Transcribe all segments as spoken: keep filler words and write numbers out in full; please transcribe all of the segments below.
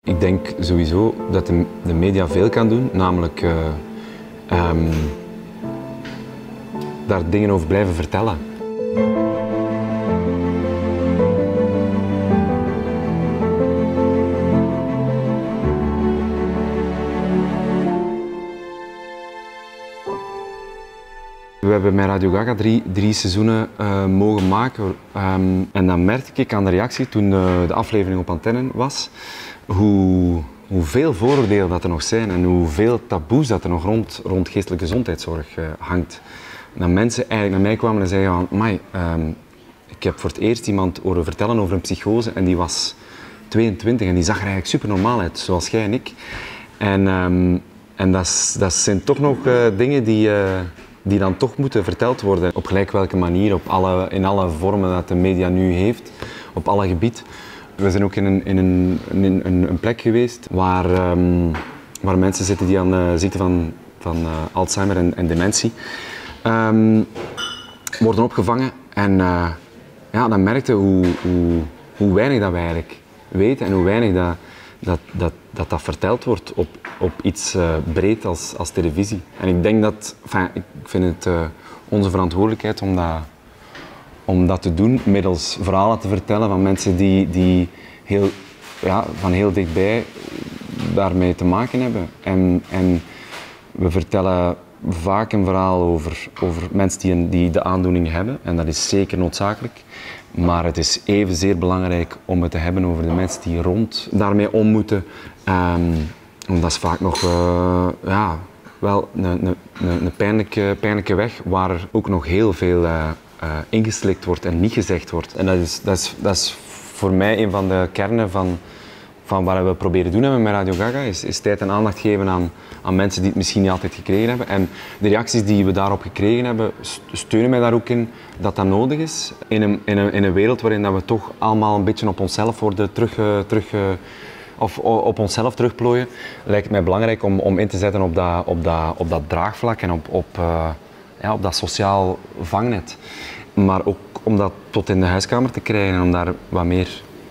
Ik denk sowieso dat de, de media veel kan doen, namelijk uh, um, daar dingen over blijven vertellen. We hebben met Radio Gaga drie, drie seizoenen uh, mogen maken um, en dan merkte ik aan de reactie toen de, de aflevering op antenne was, hoe, hoeveel vooroordelen dat er nog zijn en hoeveel taboes dat er nog rond, rond geestelijke gezondheidszorg uh, hangt. En dat mensen eigenlijk naar mij kwamen en zeiden van, amai, um, ik heb voor het eerst iemand horen vertellen over een psychose en die was tweeëntwintig en die zag er eigenlijk super normaal uit, zoals jij en ik. En, um, en dat, dat zijn toch nog uh, dingen die... Uh, die dan toch moeten verteld worden. Op gelijk welke manier, op alle, in alle vormen dat de media nu heeft, op alle gebieden. We zijn ook in een, in een, in een, een plek geweest waar, um, waar mensen zitten die aan de ziekte van, van uh, Alzheimer en, en dementie um, worden opgevangen. En uh, ja, dan merkte hoe, hoe, hoe weinig dat wij eigenlijk weten en hoe weinig dat dat, dat, dat, dat verteld wordt op, op iets uh, breed als, als televisie. En ik denk dat, enfin, ik vind het uh, onze verantwoordelijkheid om dat, om dat te doen, middels verhalen te vertellen van mensen die, die heel, ja, van heel dichtbij daarmee te maken hebben. En, en we vertellen vaak een verhaal over, over mensen die, een, die de aandoening hebben, en dat is zeker noodzakelijk. Maar het is evenzeer belangrijk om het te hebben over de mensen die rond daarmee om moeten. Um, dat is vaak nog uh, ja, wel een, een, een pijnlijke, pijnlijke weg waar er ook nog heel veel uh, uh, ingeslikt wordt en niet gezegd wordt. En dat is, dat is, dat is voor mij een van de kernen van, van wat we proberen doen hebben met Radio Gaga, is, is tijd en aandacht geven aan, aan mensen die het misschien niet altijd gekregen hebben. En de reacties die we daarop gekregen hebben, steunen mij daar ook in dat dat nodig is. In een, in een, in een wereld waarin dat we toch allemaal een beetje op onszelf worden terug, uh, terug uh, of op onszelf terugplooien, lijkt het mij belangrijk om, om in te zetten op dat, op dat, op dat draagvlak en op, op, uh, ja, op dat sociaal vangnet. Maar ook om dat tot in de huiskamer te krijgen en om daar wat meer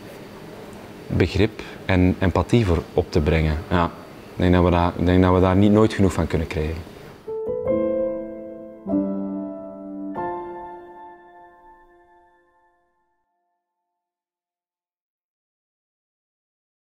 begrip en empathie voor op te brengen. Ja, ik denk dat we daar, ik denk dat we daar niet nooit genoeg van kunnen krijgen.